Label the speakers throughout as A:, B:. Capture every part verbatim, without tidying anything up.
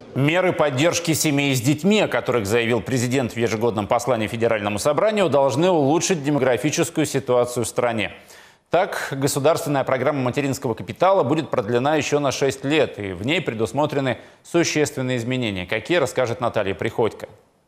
A: Меры поддержки семей с детьми, о которых заявил президент в ежегодном послании Федеральному собранию, должны улучшить демографическую ситуацию в стране. Так, государственная программа материнского капитала будет продлена еще на шесть лет, и в ней предусмотрены существенные изменения. Какие, расскажет Наталья Приходько.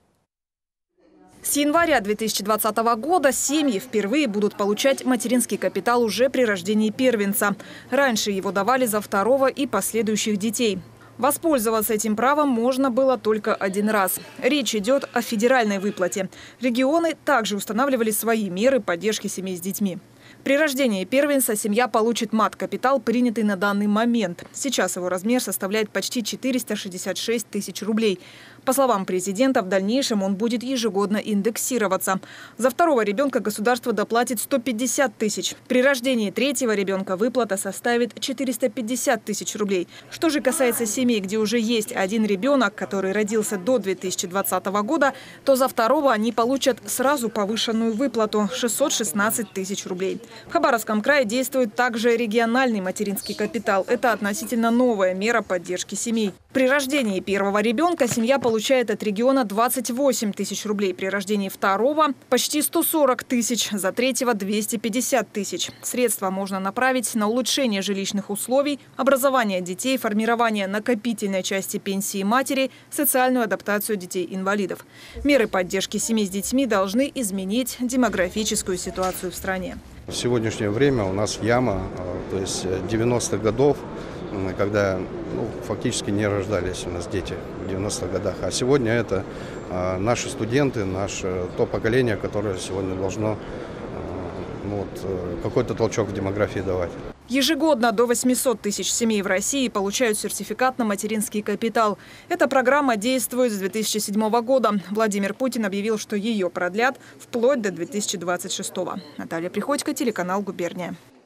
B: С января две тысячи двадцатого года семьи впервые будут получать материнский капитал уже при рождении первенца. Раньше его давали за второго и последующих детей. Воспользоваться этим правом можно было только один раз. Речь идет о федеральной выплате. Регионы также устанавливали свои меры поддержки семей с детьми. При рождении первенца семья получит мат-капитал, принятый на данный момент. Сейчас его размер составляет почти четыреста шестьдесят шесть тысяч рублей. По словам президента, в дальнейшем он будет ежегодно индексироваться. За второго ребенка государство доплатит сто пятьдесят тысяч. При рождении третьего ребенка выплата составит четыреста пятьдесят тысяч рублей. Что же касается семей, где уже есть один ребенок, который родился до две тысячи двадцатого года, то за второго они получат сразу повышенную выплату – шестьсот шестнадцать тысяч рублей. В Хабаровском крае действует также региональный материнский капитал. Это относительно новая мера поддержки семей. При рождении первого ребенка семья получает от региона двадцать восемь тысяч рублей. При рождении второго – почти сто сорок тысяч, за третьего – двести пятьдесят тысяч. Средства можно направить на улучшение жилищных условий, образование детей, формирование накопительной части пенсии матери, социальную адаптацию детей-инвалидов. Меры поддержки семей с детьми должны изменить демографическую ситуацию в стране.
C: В сегодняшнее время у нас яма, то есть девяностых годов, когда ну, фактически не рождались у нас дети в девяностых годах. А сегодня это а, наши студенты, наше то поколение, которое сегодня должно а, ну, вот, какой-то толчок в демографии давать.
B: Ежегодно до восьмисот тысяч семей в России получают сертификат на материнский капитал. Эта программа действует с две тысячи седьмого года. Владимир Путин объявил, что ее продлят вплоть до две тысячи двадцать шестого. Наталья Приходько, телеканал «Губерния».